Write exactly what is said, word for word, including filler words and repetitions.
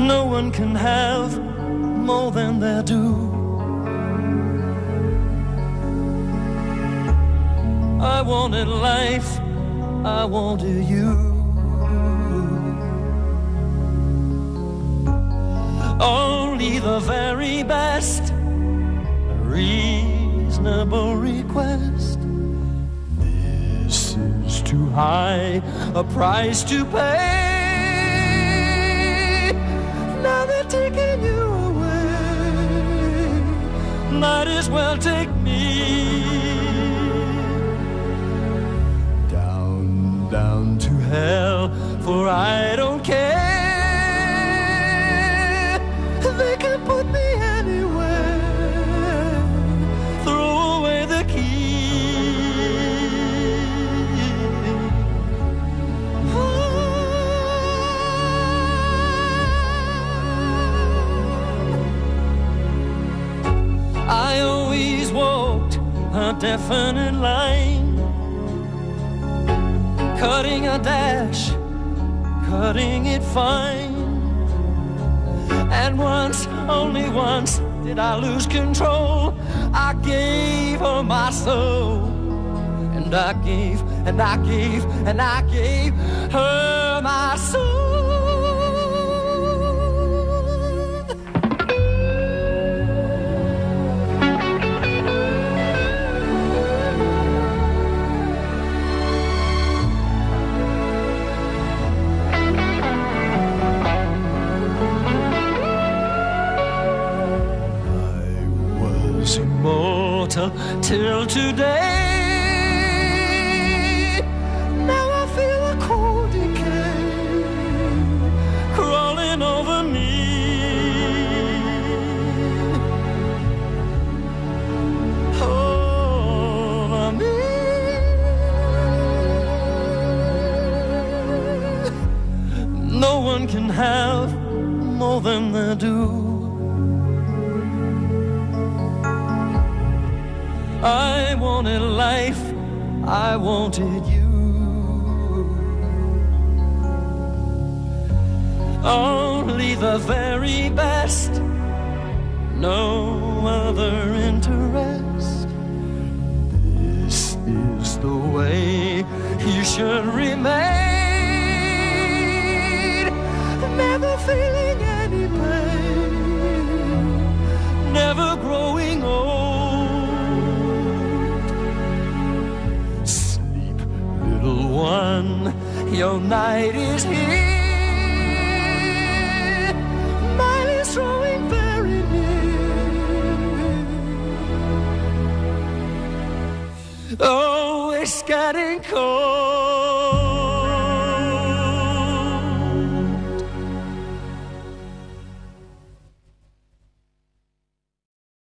No one can have more than they're due. I wanted life, I wanted you. Only the very best, a reasonable request. This is too high a price to pay. Now they're taking you away, might as well take me. Down, down to hell, for I don't care. They can put me anywhere, throw away the key. I always walked a definite line, cutting a dash, cutting it fine. And once, only once, did I lose control. I gave her my soul, and I gave, and I gave, and I gave her my soul. Till today, now I feel a cold decay crawling over me. Over me. No one can have more than they do. I wanted life, I wanted you. Only the very best, no other interest. This is the way you should remain, never feeling any pain, never growing old. One, your night is here, mine is drawing very near. Oh, it's getting cold.